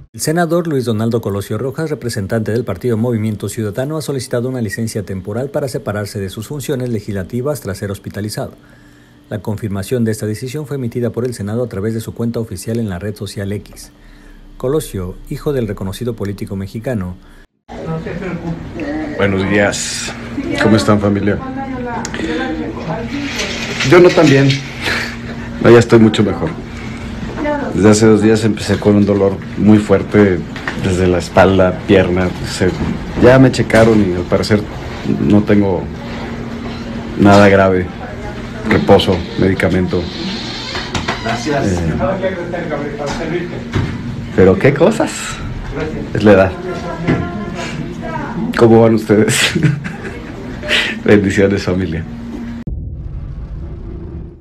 El senador Luis Donaldo Colosio Rojas, representante del partido Movimiento Ciudadano, ha solicitado una licencia temporal para separarse de sus funciones legislativas tras ser hospitalizado. La confirmación de esta decisión fue emitida por el Senado a través de su cuenta oficial en la red social X. Colosio, hijo del reconocido político mexicano. Buenos días. ¿Cómo están, familia? Yo no tan bien. No, ya estoy mucho mejor. Desde hace 2 días empecé con un dolor muy fuerte desde la espalda, pierna. Ya me checaron y al parecer no tengo nada grave. Reposo, medicamento. Gracias. Pero qué cosas. Es la edad. ¿Cómo van ustedes? Bendiciones, familia.